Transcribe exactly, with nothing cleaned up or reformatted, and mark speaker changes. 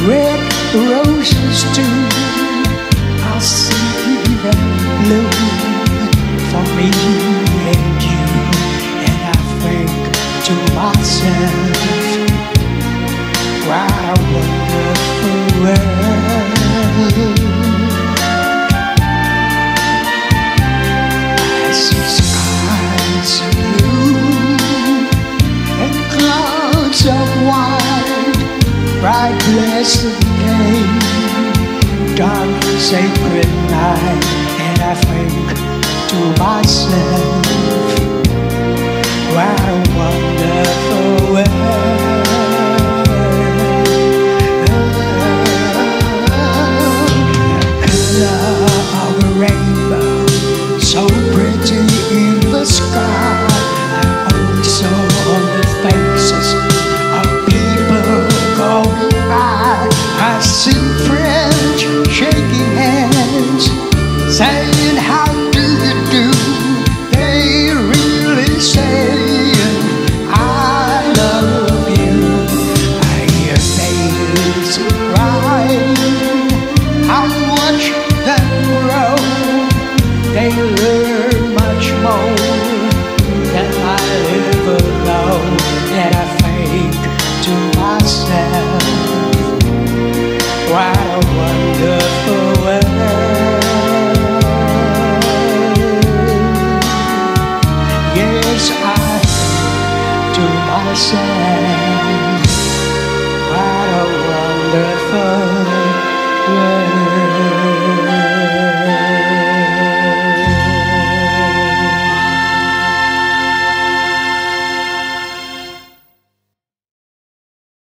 Speaker 1: red roses too. I see them bloom for me and you, and I think to myself, what a wonderful world. I see skies of blue and clouds of white, bright blessed day, dark sacred night, and I think to myself, what a wonderful world. The color of a rainbow, so pretty in the sky, and also on the faces of people going by. I see friends shaking hands, saying how do you do. They really saying I love you. I hear babies cry, I watch them grow. They learn much more than I ever know, and I think to myself, what a wonderful world. Yes, I think to myself, what a wonderful world.